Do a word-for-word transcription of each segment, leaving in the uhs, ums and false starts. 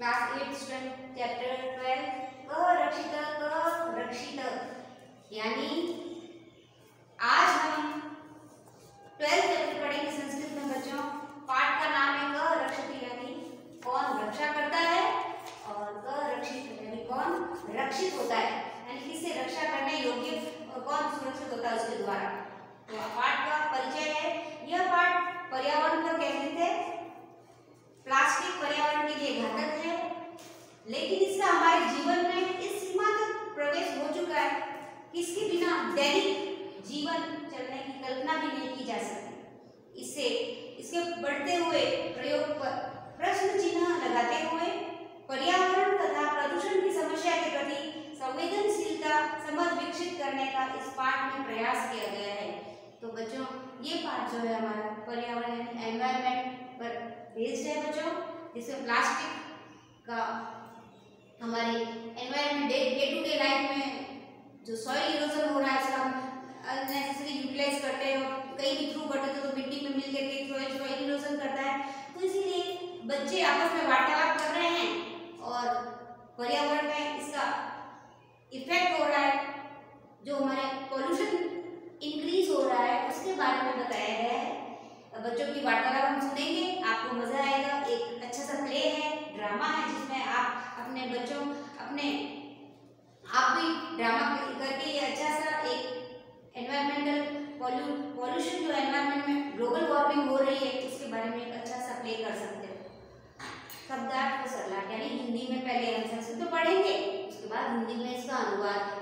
Class eight student chapter twelve क रक्षित क रक्षित यानी आज हम ट्वेल्थ चैप्टर पढ़ेंगे संस्कृत में बच्चों। पाठ का नाम है क रक्षित यानी कौन रक्षा करता है और क रक्षित यानी कौन रक्षित होता है, यानी किससे रक्षा करने योग्य और कौन सुरक्षित होता है उसके द्वारा। तो पाठ का परिचय है। यह पाठ पर्यावरण पर केंद्रित है। प्लास्टिक पर्यावरण के लिए घातक है, लेकिन इसका हमारे जीवन में इस सीमा तक प्रवेश हो चुका है कि इसके बिना दैनिक जीवन चलने की कल्पना भी नहीं की जा सकती। इससे इसके बढ़ते हुए प्रयोग पर प्रश्न चिन्ह लगाते हुए पर्यावरण तथा प्रदूषण की समस्या के प्रति संवेदनशीलता समझ विकसित करने का इस पाठ में प्रयास किया गया है। तो बच्चों ये पाठ जो है हमारा पर्यावरण यानी एनवायरनमेंट पर बेस्ड है बच्चों, जिसमें प्लास्टिक का हमारे environment day day to day life में जो सॉइल इरोजन हो रहा है इसका अननेसेसरी यूटिलाइज करते हैं और कहीं भी थ्रू करते तो मिट्टी में मिल करके सॉइल सॉइल इरोजन करता है। तो इसीलिए बच्चे आपस में वार्तालाप कर रहे हैं और पर्यावरण में इसका इफेक्ट हो रहा है, जो हमारे पॉल्यूशन इंक्रीज हो रहा है उसके बारे में बताया गया है। बच्चों की वार्तालाप हम सुनेंगे, आपको मजा आएगा। एक अच्छा सा प्ले है, ड्रामा है, जिसमें आप अपने बच्चों अपने आप भी ड्रामा करके ये अच्छा सा एक एनवायरमेंटल पॉल्यूशन जो एनवायरमेंट में ग्लोबल वार्मिंग हो रही है उसके बारे में एक अच्छा सा प्ले कर सकते हो। शब्दार्थ सरला यानी हिंदी में पहले हम संस्कृत में पढ़ेंगे, उसके बाद हिंदी में इसका अनुवाद है।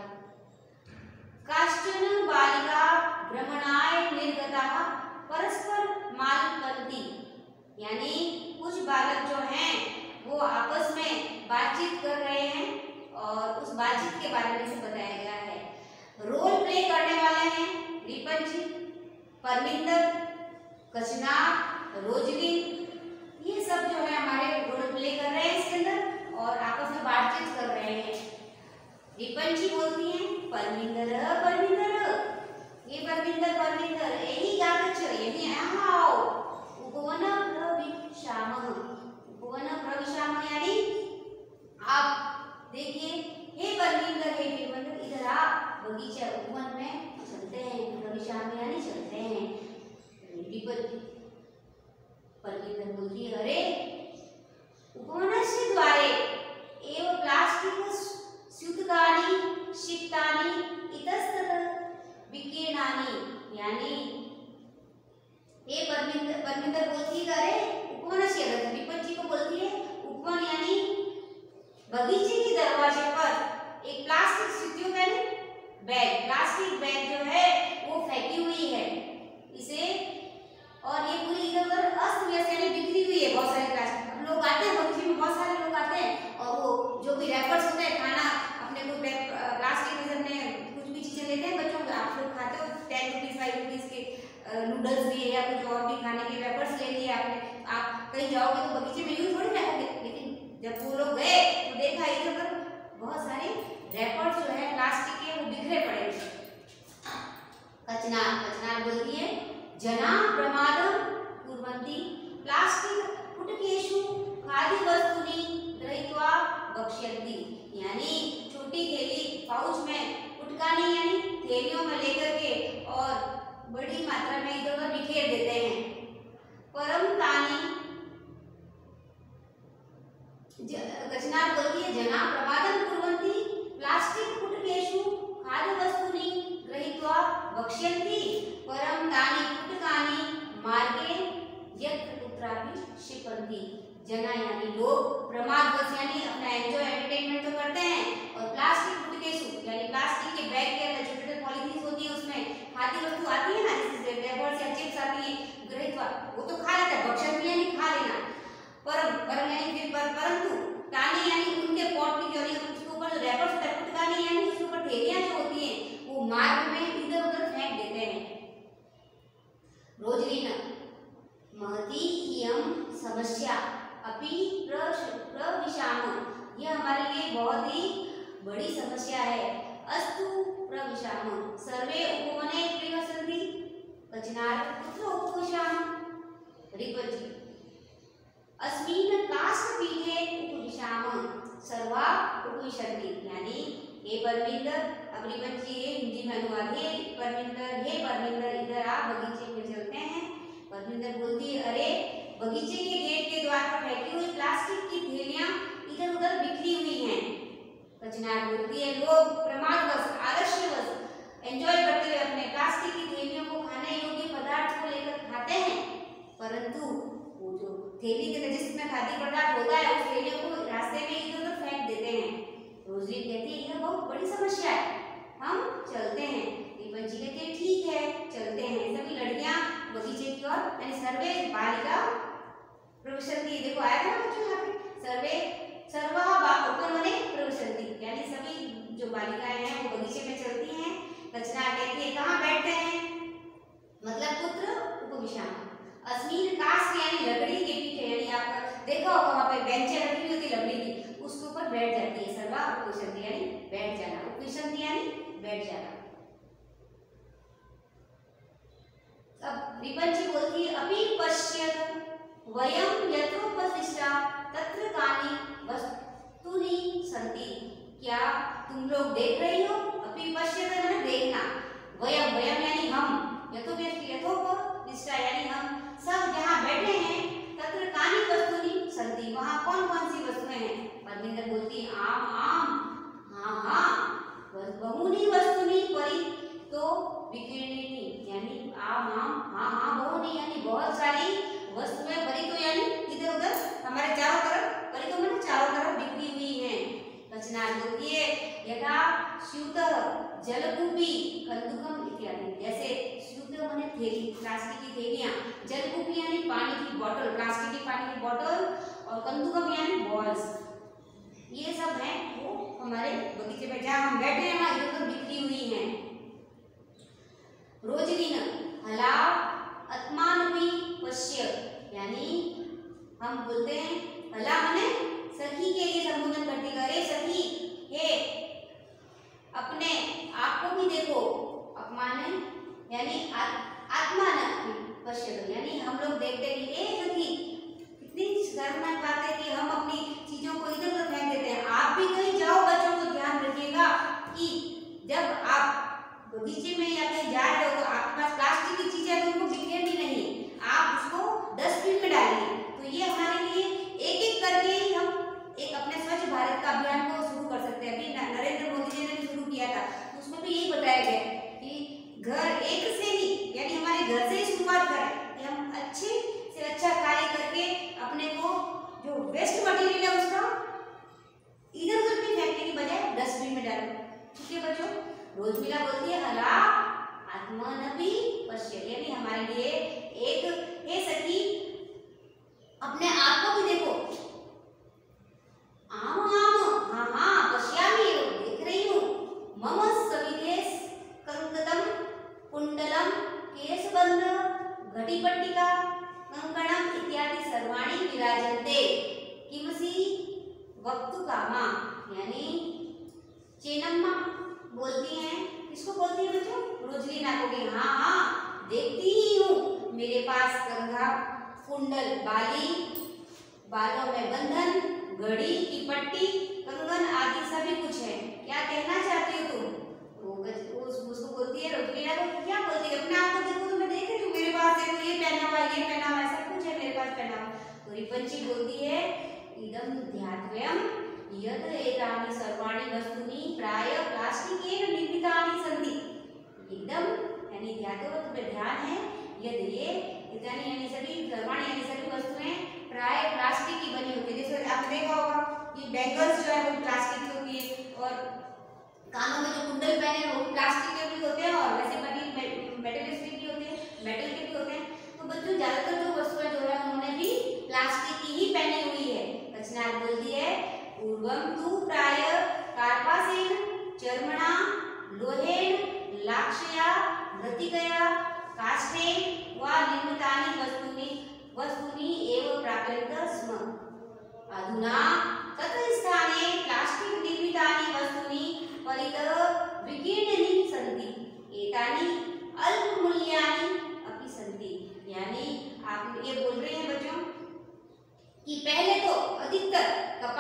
काश्चन बालिका भ्रमणाय निर्गताः परस्पर मालपन्ति यानी कुछ बालक जो हैं वो आपस में बातचीत कर रहे हैं और उस बातचीत के बारे में से बताया गया है। रोल प्ले करने वाले हैं रिपन जी, परमिंदर, कचनार, रोजलिन, ये सब जो है हमारे रोल प्ले कर रहे हैं इसके अंदर और आपस में बातचीत कर रहे हैं। रिपन जी बोलती हैं परमिंदर परमिंदर, ये परमिंदर परमिंदर यही आगच्छ यही यहाँ आओ। उपवन प्रविशामः, उपवन प्रविशामः यानी आप देखिए हे परमिंदर हे परमिंदर इधर आ, बगीचा उपवन में चलते हैं। प्रविशामः यानी चलते हैं। परमिंदर बोलती है अरे उपवनस्य द्वारे एव प्लास्टिक स्यूतकानि क्षिप्तानि इतस्ततः विकीर्णानि यानी ये परमिंदर परमिंदर बोलती है अरे उपवनस्य विपत जी को बोलती है उपवन यानी बगीचे के दरवाजे पर एक प्लास्टिक स्यूतियों का बैग प्लास्टिक बैग जो है वो फेंकी हुई है इसे, और ये पूरी इधर उधर अस्त व्यस्त यानी बिखरी हुई है। बहुत सारे प्लास्टिक लोग आते हैं बगीचे में, बहुत सारे लोग आते हैं और वो जो भी रैपर्स होते हैं खाना अपने को प्लास्टिक में अपने कुछ भी चीजें लेते हैं बच्चों, आप लोग खाते हो टेन रुपीज फाइव रुपीज के नूडल्स लिए या कुछ और भी खाने के रैपर्स ले लिए आपने। आप कहीं जाओगे तो बगीचे में यूं थोड़ी फेंकोगे, लेकिन जब वो लोग गए तो देखा इधर पर बहुत सारे रैपर्स जो है प्लास्टिक के वो बिखरे पड़े। कचनार कचनार बोलती है जना प्रमादम कुर्वन्ति प्लास्टिक फुटकेषु खाद्य वस्तूनि गृहीत्वा भक्ष्यन्ति यानी छोटी थैली पाउच में फुटकानी यानी थैलियों में लेकर के और बड़ी मात्रा में इधर उधर बिखेर देते हैं। परम तानी कचनार बोलती है जना प्रमादम कुर्वन्ति प्लास्टिक फुटकेषु खाद्य वस्तूनि गृहीत्वा भक्ष्यन्ति परम तानि फुटकानि मार्गे यत्र कुत्रापि क्षिपन्ति। जना यानी लोग प्रमादवश यानी अपना एंजॉय एंटरटेनमेंट तो करते हैं और प्लास्टिक फुटकेषु यानी प्लास्टिक के बैग के अंदर छोटे छोटे पॉलीथीन होती है उसमें खाद्य वस्तु आती है ना, जैसे वेफर्स या चिप्स आती है गृहीत्वा वो तो खा लेता है, भक्षण यानी खा लेना। परम परम यानी फिर पर, परंतु तानी यानी उनके पॉट की यानी उसके ऊपर जो रैपर्स होता है फुटकानी यानी उसके ऊपर थैलियां जो होती हैं वो मार्ग में इधर उधर फेंक देते हैं। रोजलिन महती इयं समस्या अपि प्रविशामः यह हमारे लिए बहुत ही बड़ी समस्या है। अस्तु प्रविशामः सर्वे उपवने प्रियसन्ति कचनार कुत्र उपविशामः। रिपति अस्मिन् काष्ठपीठे उपविशाम सर्वा उपविशन्ति। यानी हे परमिंदर, अब रिपंची ये हिंदी में अनुवाद, हे परमिंदर, हे परमिंदर इधर आ, बगीचे में चलते हैं। परमिंदर बोलती है अरे बगीचे के गेट के द्वार पर फेंकी हुई प्लास्टिक की थैलियां इधर उधर बिखरी हुई हैं। कचनार बोलती है लोग प्रमादवश आलस्यवश एंजॉय करते हुए अपने प्लास्टिक की थैलियों को खाने योग्य पदार्थ को लेकर खाते हैं, परंतु वो जो थैली के जिसमें खाद्य पदार्थ होता है उस थैलियों को रास्ते में इधर उधर फेंक देते हैं। रोजलिन कहती है यह बहुत बड़ी समस्या है, हम चलते हैं। रिपंची कहती है ठीक है चलते हैं। सभी लड़कियां बगीचे की ओर, यानी सर्वे बालिका प्रविशन्ति, देखो आया था ना बच्चों यहाँ पे सर्वे सर्वा बालिका प्रविशन्ति, यानी सभी जो बालिकाएं हैं वो बगीचे में चलती हैं। कचनार कहती है कहाँ बैठते हैं, मतलब पुत्र उपविशाम। अस्मीन काष्ठ यानी लकड़ी के पीछे, यानी आप देखा होगा वहाँ पे बेंचें रखी हुई होती लकड़ी की, उसके ऊपर बैठ जाती है। सर्वा उपविशन्ति यानी बैठ जाना, उपविशन्ति यानी बैठ जाना। अब रिपंची बोलती है अपि पश्यत वयम यत्रोपदिष्टा तत्र कानि वस्तूनि सन्ति। क्या तुम लोग देख रही हो, अपि पश्यत यानी देखना, वयम वयम यानी हम, यथोपदिष्टा यानी हम सब जहाँ बैठे हैं, तत्र कानि वस्तूनि सन्ति वहाँ कौन कौन सी वस्तुएं हैं। परमिंदर बोलती है आम आम, हाँ हाँ, बहुनी वस्तुनि परि तो विकीर्णिनि, यानी आम आम, हाँ हाँ, बहुनी यानी बहुत सारी वस्तुएं, परि तो यानी इधर उधर हमारे चारों तरफ, परि तो मतलब चारों तरफ बिखरी हुई हैं। कचनार बोलती है यथा स्यूतः जलकूपी कंदुकम इत्यादि, जैसे स्यूतः माने थैली, प्लास्टिक की थैलियां, जलकूपी यानी पानी की बोतल, प्लास्टिक की पानी की बोतल, और कंदुकम यानी बॉल्स, ये सब हैं वो हमारे बगीचे में जहाँ हम बैठे हैं वहाँ इधर उधर बिखरी हुई हैं। रोजलिन हला आत्मानपि पश्य, यानी हम बोलते हैं हला माने सखी के लिए संबोधन करती है, अरे सखी हे अपने आप को भी देखो, अपमान यानी आत्मान पश्य, यानी हम लोग देखते हैं कि ए सखी कितनी शर्मनाक बात है कि हम अपनी चीजों को इधर उधर फेंक देते हैं। आप भी कहीं जाओ, बच्चों को ध्यान रखिएगा कि जब आप बगीचे में या कहीं जा रहे हो तो आपके पास प्लास्टिक की चीजें तो उनको बिखेरनी नहीं, आप उसको डस्टबिन में डालिए। तो ये हमारे लिए एक एक करके ही हम एक अपने स्वच्छ भारत का अभियान को शुरू कर सकते हैं। अभी नरेंद्र मोदी जी ने भी शुरू किया था, तो उसमें भी यही बताया गया कि घर एक से ही, यानी हमारे घर से ही शुरुआत करें कि हम अच्छे से अच्छा कार्य करके अपने को जो वेस्ट मटेरियल है उसका इधर उधर भी फेंकने की बजाय डस्टबिन में डालो। ठीक है बच्चों, रोजमिला बोलती है हला आत्मनपि पश्य, यानी हमारे लिए एक हे सखी अपने आप को भी देखो, आम आम, हाँ हाँ, पश्यामि देख रही हूँ, मम सविधेश कंकतम कुंडलम केशबंध घटीपट्टिका कंकणम इत्यादि सर्वाणि विराजन्ते किमसि वक्तुकामा, यानी चेनम्मा बोलती हैं, किसको बोलती है बच्चों, रोजलिना को, कि हाँ हाँ देखती ही हूँ, मेरे पास कंघा, कुंडल बाली, बालों में बंधन, घड़ी की पट्टी, कंगन आदि सभी कुछ है, क्या कहना चाहती हो तुम। वो उसको बोलती है रोजलिना को, क्या बोलती है, अपने आप को देखो तो मैं देख रही हूँ, मेरे पास देखो ये पहना हुआ, ये पहना हुआ, सब कुछ है मेरे पास पहना हुआ। तो रिपंची बोलती है इदम ध्यात्वयम् यद एतानि सर्वाणि वस्तूनि प्राय प्लास्टिकेन निर्मितानि सन्ति। एकदम यानी ध्यातवत में ध्यान है, यद ये इतानी यानी सभी सर्वाणि यानी सभी वस्तुएं प्राय प्लास्टिक की बनी होती है। जैसे आपने देखा होगा कि बैंगल्स जो है वो प्लास्टिक की होती है, और कानों में जो कुंडल पहने हैं वो प्लास्टिक के भी होते हैं, और वैसे बनी मेटलिस्टिक भी होते हैं, मेटल के भी होते हैं। तो बच्चों ज्यादातर जो वस्तुएं जो है उन्होंने भी प्लास्टिक की ही पहनी हुई है। कचनार बोलती है पूर्वम तु प्राय कार्पासेन चर्मणा लोहेन लाक्षया मृत्तिकया काष्ठेन वा निर्मितानि वस्तूनि वस्तूनि एव प्राप्यन्ते स्म। अधुना तत् स्थाने प्लास्टिक निर्मितानि वस्तूनि परितः विकीर्णानि सन्ति, एतानि अल्पमूल्यानि अपि सन्ति। यानी आप ये बोल रहे हैं बच्चों कि पहले तो अधिकतर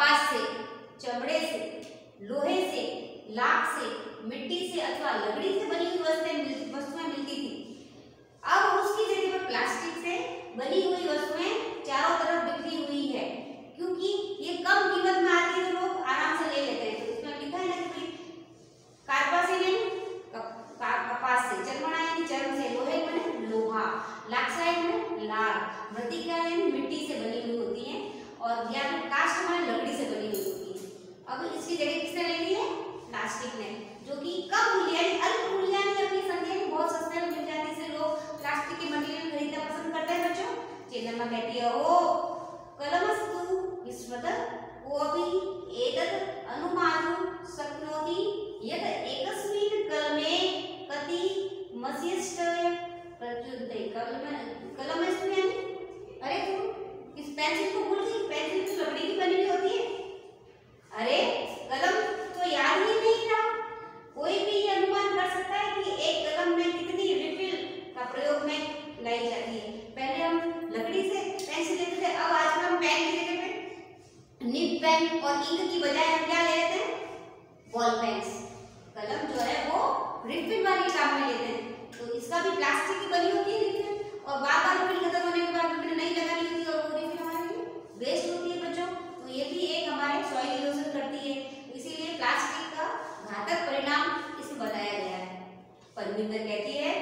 कपास से, चमड़े से, लोहे से, लाख से, मिट्टी से अथवा लकड़ी से बनी हुई वस्तुएं वस्तुएं मिलती थी। अब उसकी जगह पर प्लास्टिक से बनी हुई वस्तुएं चारों तरफ बिखरी हुई है, क्योंकि ये कम कीमत में आती है तो लोग आराम से ले लेते हैं। तो इसमें लिखा है ना कि कार्पा से यानी कपास से, चर्मणा यानी चर्म से, लोहे यानी लोहा, लाक्सा यानी लाख, मृत्तिका यानी मिट्टी से बनी हुई होती है, और या फिर काष्ठ यानी लकड़ी से बनी हुई होती है। अब इसकी जगह किसने ले ली है? प्लास्टिक ने, जो कि कम मूल्य यानी अल्प मूल्य यानी अपनी संख्या में बहुत सस्ते में मिल जाती है, इसलिए लोग प्लास्टिक के मटेरियल खरीदना पसंद करते हैं। बच्चों चेन्नम्मा कहती है ओ कलमस्तु विस्मृत कोऽपि एतत् अनुमातुं शक्नोति यत् एकस्मिन् कलमे कति मस्यष्टय प्रत्युदय। कलम कलमस्तु यानी अरे तुम इस पेंसिल को भूल गई, पेंसिल तो लकड़ी की बनी हुई होती है। अरे कलम तो याद ही नहीं था। कोई भी ये अनुमान कर सकता है कि एक कलम में कितनी रिफिल का प्रयोग में लाई जाती है। पहले हम लकड़ी से पेंसिल लेते थे, अब आजकल हम पेन की जगह पे निब पेन और इंक की बजाय हम क्या ले लेते हैं? Ball pens. कलम जो है वो रिफिल वाली काम में लेते हैं, तो इसका भी प्लास्टिक की बनी होती है रिफिल, और बार बार रिफिल खत्म होने के बाद रिफिल नहीं लगानी होती है और वो रिफिल हमारे लिए वेस्ट होती है। बच्चों तो ये भी एक हमारे सॉइल इरोजन करती है, इसीलिए प्लास्टिक का घातक परिणाम इसमें बताया गया है। परमिंदर कहती है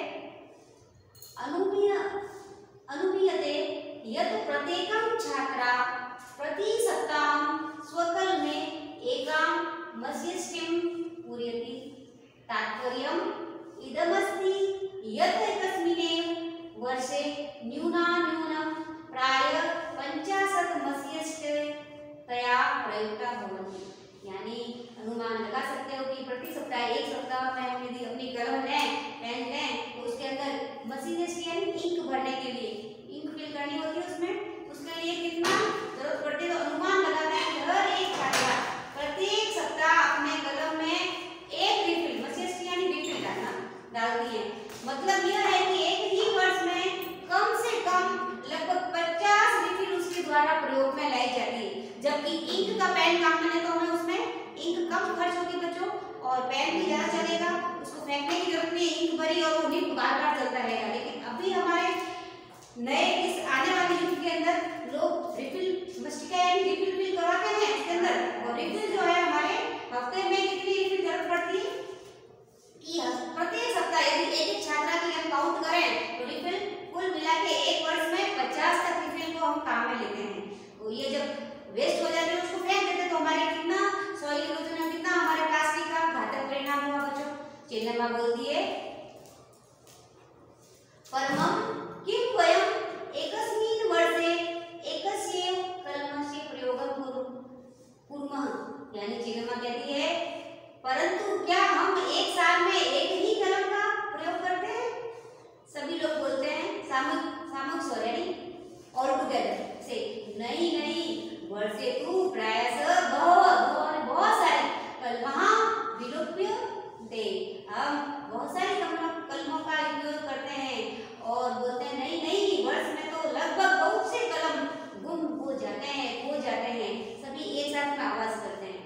अनुमीय अनुमीयते यत् प्रत्येकं छात्रा प्रति सप्ताहं स्वकलमे एकां मस्यष्टिं पूरयति। तात्पर्यम् इदमस्ति यत् एकस्मिन्नेव वर्षे न्यूनान्यूनं प्रायः पञ्चाशत् मस्यष्टयः प्रयुक्ता भवन्ति। यानी अनुमान लगा सकते हो कि प्रति सप्ताह एक सप्ताह में हम यदि अपनी कलम लें, पेन लें, तो उसके अंदर मशीनिस्ट यानी इंक भरने के लिए इंक फिल करनी होती है उसमें, उसके लिए कितना जरूरत पड़ती है। तो अनुमान लगाते हैं कि हर एक छात्रा प्रत्येक सप्ताह अपने कलम में एक रिफिल, मशीनिस्ट यानी रिफिल डालना डालती है। मतलब यह है कि एक ही वर्ष में कम से कम लगभग पचास रिफिल उसके द्वारा प्रयोग में लाई जाती है। जबकि इंक का पेन काम में तो हमें उसमें इंक कम खर्च होगी बच्चों, और पेन भी ज्यादा चलेगा, उसको फेंकने की जरूरत नहीं, इंक भरी और वो निब बार बार चलता रहेगा। लेकिन अभी हमारे नए इस आने वाले युग के अंदर लोग रिफिल मस्टिका यानी रिफिल फिल करवाते हैं इसके अंदर, और रिफिल जो है हमारे हफ्ते में कितनी रिफिल जरूरत पड़ती है कि प्रत्येक सप्ताह यदि एक एक छात्रा की हम काउंट करें तो रिफिल कुल मिला के एक वर्ष में पचास तक रिफिल को हम काम में लेते हैं। तो ये जब वेस्ट हो जाते हैं उसको फेंक देते तो हमारे कितना सॉइल इरोजन में कितना हमारे प्लास्टिक का घातक परिणाम हुआ बच्चों। चेन्नम्मा बोलती है परमं किं वयं एकस्मिन् वर्षे एकस्यैव कलमस्य प्रयोगं कुर्मः। यानी चेन्नम्मा कहती है परंतु क्या हम एक साल में एक ही कलम का प्रयोग करते हैं? सभी लोग बोलते हैं सामूहिक सामूहिक स्वर यानी ऑल टुगेदर से नहीं नहीं, वर्षे तू प्रायः बहुत बहुत सारी कलमां विलोप्य दे। हम बहुत सारी कलमों का उपयोग करते हैं और बोलते हैं नहीं नहीं, वर्ष में तो लगभग बहुत से कलम गुम हो जाते हैं खो जाते हैं। सभी एक साथ में आवाज करते हैं।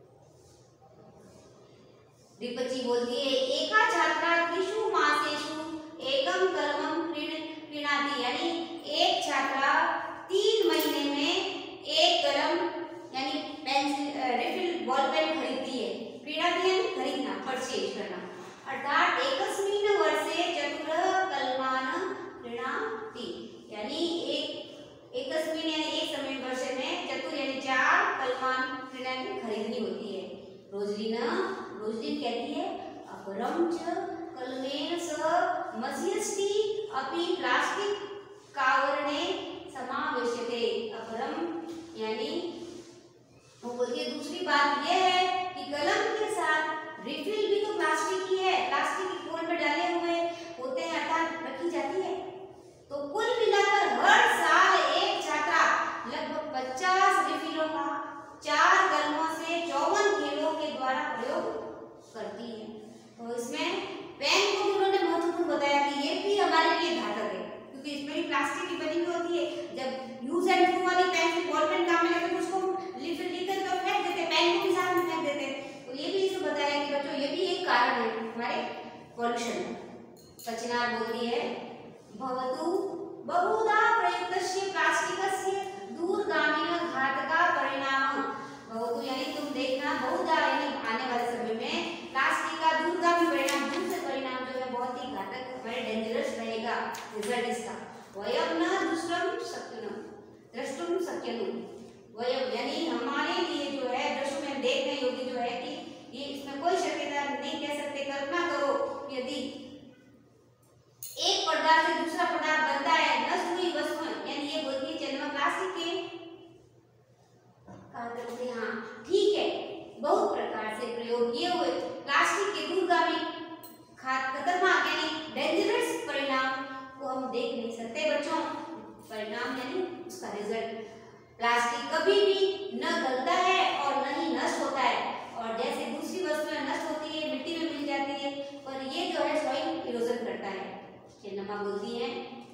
रिपची बोलती है एका छात्रा त्रिषु मासेषु एकम कलमं क्रीणाति। यानी एक छात्रा तीन महीने में एक कलम यानी पेंसिल रिफिल बॉल पेन खरीदती है। क्रीणाति यानी खरीदना, परचेज करना। अर्थात एकस्मिन् वर्षे चतुरः कलमान् क्रीणाति। यानी एक एकस्मिन् यानी एक समय वर्ष में चतुर यानी चार कलमान् क्रीणाति खरीदनी होती है। रोजलिना रोजलिन कहती है अपरं च कलमेन सह मस्यष्टि अपि प्लास्टिक कावरणे समावेश्यते। अपरम यानी वो बोलती है दूसरी बात यह है कि कलम के साथ रिफिल भी तो प्लास्टिक की है, प्लास्टिक के खोल में डाले हुए होते हैं अर्थात रखी जाती है। तो कुल मिलाकर हर साल एक छात्रा लगभग पचास रिफिलों का चार कलमों से चौवन खेलों के द्वारा प्रयोग करती है। तो इसमें पेन को भी उन्होंने महत्वपूर्ण बताया कि ये भी हमारे लिए घातक है, क्योंकि इसमें भी प्लास्टिक की रिजल्ट इसका वयम न दुष्टम शक्यनम द्रष्टुम शक्यनम वयम यानी हमारे लिए जो है दृश्य में देखने योग्य जो है कि ये इसमें कोई शक्यता नहीं कह सकते। कल्पना करो यदि एक पदार्थ से दूसरा पदार्थ बनता है नष्ट हुई वस्तु यानी ये बोलती है चंद्रमा प्लास्टिक के कहा करते हैं। हाँ ठीक है, बहुत प्रकार से प्रयोग किए हुए प्लास्टिक के दूरगामी खतरनाक यानी डेंजरस परिणाम को हम देख नहीं सकते बच्चों। परिणाम यानी उसका रिजल्ट प्लास्टिक कभी भी न गलता है और न ही नष्ट होता है और जैसे दूसरी वस्तुएं नष्ट होती है मिट्टी में मिल जाती है पर ये जो है सॉइल इरोजन करता है। चंद्रमा बोलती है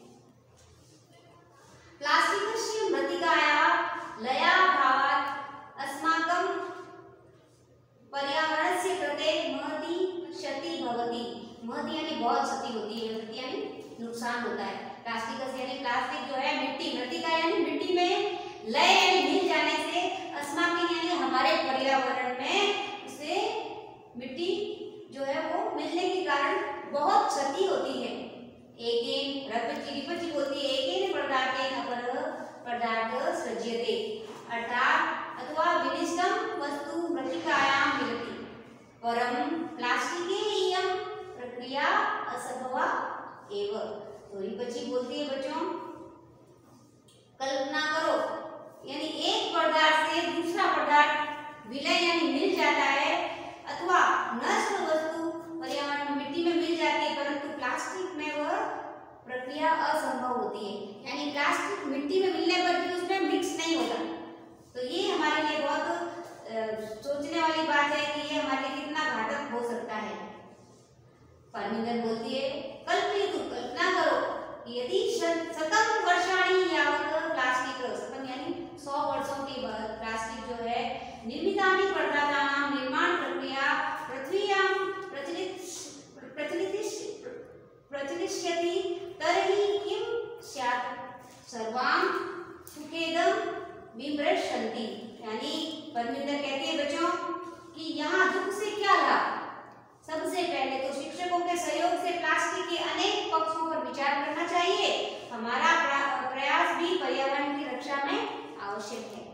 प्लास्टिकस्य मृत्तिकायाः लयाभावात् अस्माकं पर्यावरणस्य कृते महती क्षति भवति। महती यानी बहुत क्षति होती है, क्षति यानी नुकसान होता है। प्लास्टिक यानी प्लास्टिक जो है मिट्टी मृत्तिका यानी मिट्टी में लय यानी मिल जाने से अस्माकं यानी हमारे पर्यावरण में उसे मिट्टी जो है वो मिलने के कारण बहुत क्षति होती है। एकेन रपचि रिपचि बोलती है एकेन पदार्थेन अपर पदार्थ सृज्यते अर्थात अथवा विनिष्टम वस्तु मृत्तिकायां मिलति परम प्लास्टिके इयं प्रक्रिया असंभवा एव। तो रिपचि बोलती है बच्चों कल्पना करो यानी एक पदार्थ से दूसरा पदार्थ विलय यानी मिल जाता है अथवा नष्ट वस्तु पर्यावरण में मिट्टी में मिल जाती है परंतु प्लास्टिक में वह प्रक्रिया असंभव होती है यानी प्लास्टिक मिट्टी में मिलने पर भी उसमें मिक्स नहीं होता। तो ये हमारे लिए बहुत सोचने वाली बात है कि ये हमारे लिए कितना घातक हो सकता है। परमिंदर बोलती है कल्पयतु कल्पना करो यदि शतम वर्षाणि यावत् प्लास्टिक शतम यानी सौ वर्षों के बाद प्लास्टिक जो है निर्मितानि पदार्थानां निर्माण प्रक्रिया पृथ्व्यां प्रचलित प्रचलित प्रचलिष्यति तर्हि किं स्यात् सर्वान् सुखेदं विमृशन्ति। यानी परमिंदर कहती है बच्चों कि यहाँ दुख से क्या लाभ। सबसे पहले तो शिक्षकों के सहयोग से प्लास्टिक के अनेक पक्षों पर विचार करना चाहिए। हमारा प्रयास भी पर्यावरण की रक्षा में आवश्यक है।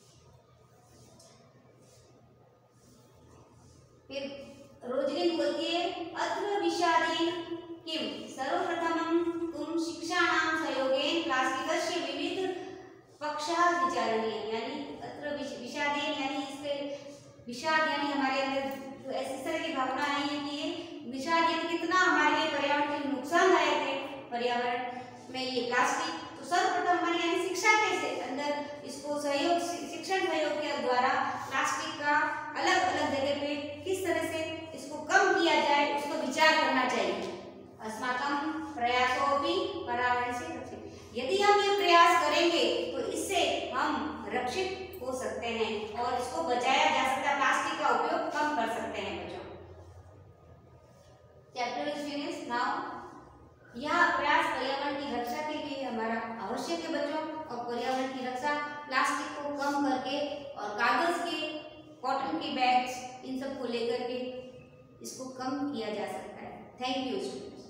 फिर रोजलिन बोलती है अत्र विषादेन किम सर्वप्रथमं तुम शिक्षाणां सहयोगेन प्लास्टिकस्य विविध पक्षाः विचारणीय। यानी अत्र विषादेन यानी इसके विषाद यानी हमारे अंदर तो ऐसी तरह की भावना आई है कि ये विषाद यानी कितना हमारे लिए पर्यावरण के नुकसानदायक है। पर्यावरण में ये प्लास्टिक तो सर्वप्रथम हमारे यानी शिक्षा के अंदर इसको सहयोग शिक्षण सहयोग के द्वारा प्लास्टिक का अलग अलग जगह पे किस तरह से इसको कम किया जाए उसको विचार करना चाहिए। अस्माकं प्रयासोपि पर्यावरण से रक्षित। यदि हम ये प्रयास करेंगे तो इससे हम रक्षित हो सकते हैं और इसको बचाया जा सकता है। प्लास्टिक का उपयोग कम कर सकते हैं बच्चों। Chapter is finish now. यह प्रयास पर्यावरण की रक्षा के लिए हमारा आवश्यक है बच्चों और पर्यावरण की रक्षा प्लास्टिक को कम करके और कागज के कॉटन के बैग्स इन सब को लेकर के इसको कम किया जा सकता है। Thank you students.